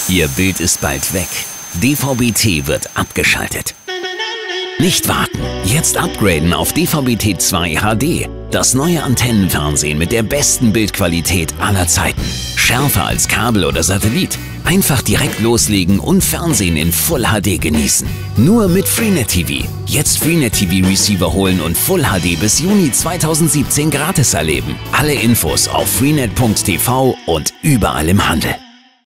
Ihr Bild ist bald weg. DVB-T wird abgeschaltet. Nicht warten, jetzt upgraden auf DVB-T2 HD. Das neue Antennenfernsehen mit der besten Bildqualität aller Zeiten. Schärfer als Kabel oder Satellit. Einfach direkt loslegen und Fernsehen in Full HD genießen. Nur mit Freenet TV. Jetzt Freenet TV Receiver holen und Full HD bis Juni 2017 gratis erleben. Alle Infos auf freenet.tv und überall im Handel.